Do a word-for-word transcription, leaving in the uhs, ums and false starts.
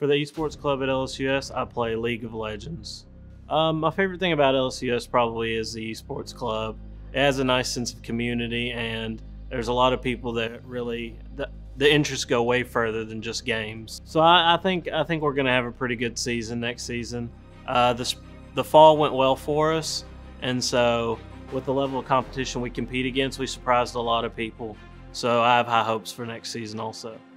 For the esports club at L S U S, I play League of Legends. Um, my favorite thing about L S U S probably is the esports club. It has a nice sense of community, and there's a lot of people that really the, the interests go way further than just games. So I, I think I think we're gonna have a pretty good season next season. Uh, the the fall went well for us, and so with the level of competition we compete against, we surprised a lot of people. So I have high hopes for next season also.